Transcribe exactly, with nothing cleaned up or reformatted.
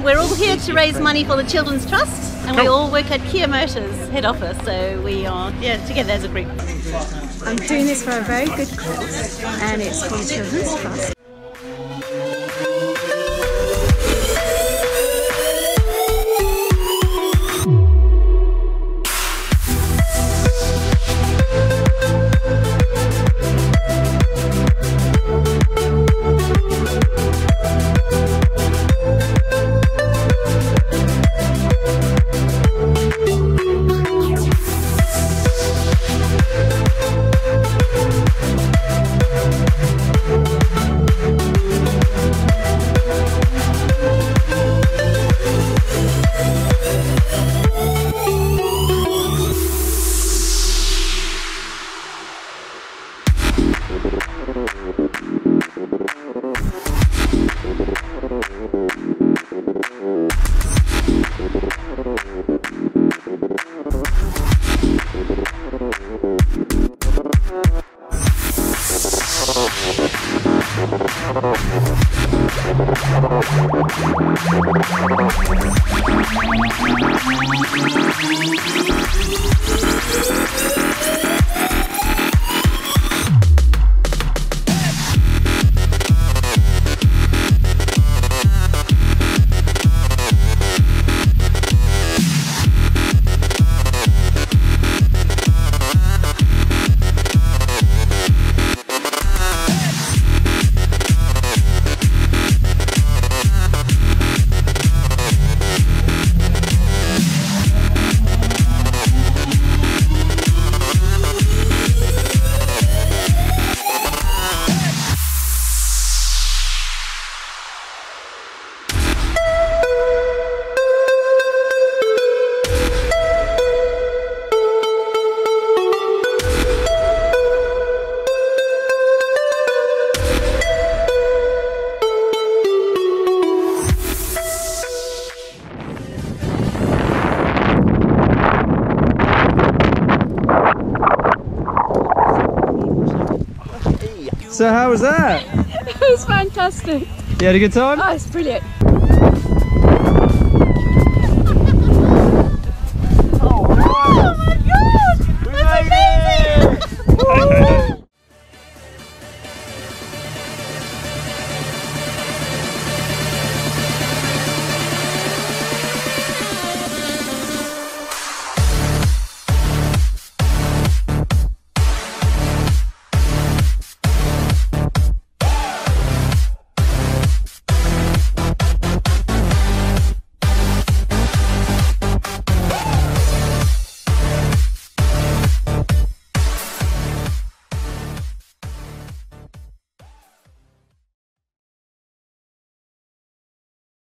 We're all here to raise money for the Children's Trust, and we all work at Kia Motors head office, so we are yeah together as a group. I'm doing this for a very good cause, and it's for the Children's Trust. So how was that? It was fantastic. You had a good time? Oh, it's brilliant.